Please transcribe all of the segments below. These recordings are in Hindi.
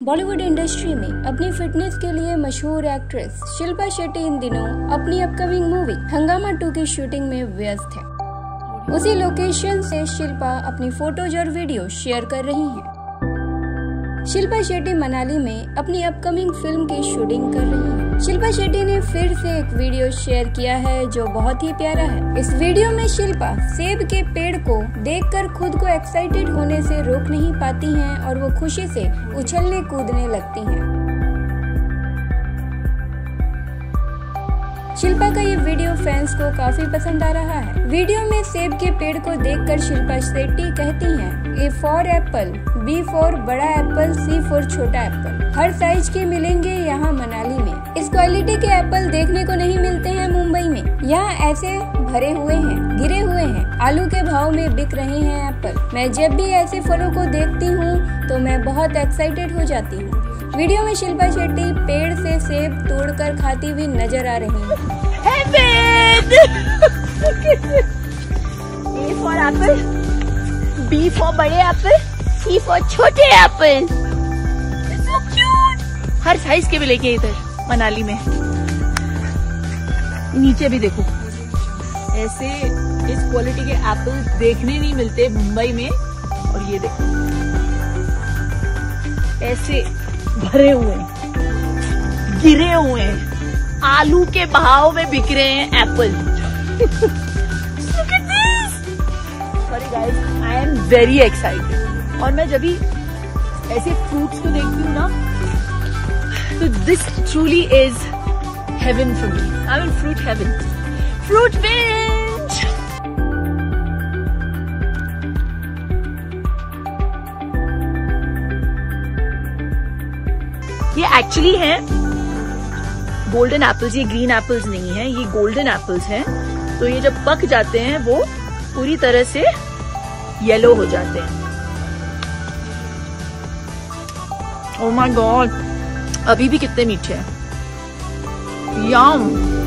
बॉलीवुड इंडस्ट्री में अपनी फिटनेस के लिए मशहूर एक्ट्रेस शिल्पा शेट्टी इन दिनों अपनी अपकमिंग मूवी हंगामा 2 की शूटिंग में व्यस्त है। उसी लोकेशन से शिल्पा अपनी फोटोज और वीडियो शेयर कर रही हैं। शिल्पा शेट्टी मनाली में अपनी अपकमिंग फिल्म की शूटिंग कर रही हैं। शिल्पा शेट्टी ने फिर से एक वीडियो शेयर किया है जो बहुत ही प्यारा है। इस वीडियो में शिल्पा सेब के पेड़ को देखकर खुद को एक्साइटेड होने से रोक नहीं पाती हैं और वो खुशी से उछलने कूदने लगती हैं। शिल्पा का ये वीडियो फैंस को काफी पसंद आ रहा है। वीडियो में सेब के पेड़ को देखकर शिल्पा शेट्टी कहती हैं, A for apple, B for बड़ा एप्पल, C फॉर छोटा एप्पल। हर साइज के मिलेंगे यहाँ मनाली में। इस क्वालिटी के एप्पल देखने को नहीं मिलते हैं मुंबई में। यहाँ ऐसे भरे हुए हैं, गिरे हुए हैं। आलू के भाव में बिक रहे हैं एप्पल। मैं जब भी ऐसे फलों को देखती हूँ तो मैं बहुत एक्साइटेड हो जाती हूँ। वीडियो में शिल्पा शेट्टी पेड़ से सेब तोड़कर खाती हुई नजर आ रही हैं। A for apple, B for बड़े एप्पल, C for छोटे एप्पल। So cute। हर साइज के मिलेंगे इधर मनाली में। नीचे भी देखो, ऐसे इस क्वालिटी के एप्पल देखने नहीं मिलते मुंबई में। और ये देखो, ऐसे भरे हुए हैं, गिरे हुए हैं, आलू के भाव में बिक रहे हैं apple. Look at this! Sorry guys, I am very excited। और मैं जब भी ऐसे फ्रूट्स को देखती हूँ ना, तो this truly is heaven for me। I'm in fruit heaven। Fruit binge! ये एक्चुअली है गोल्डन एप्पल्स। ये ग्रीन एप्पल्स नहीं है, ये गोल्डन एप्पल्स हैं। तो ये जब पक जाते हैं वो पूरी तरह से येलो हो जाते हैं। ओह माय गॉड, अभी भी कितने मीठे हैं। यम।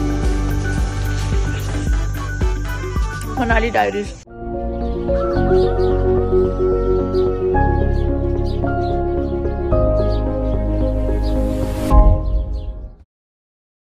मनाली डायरीज।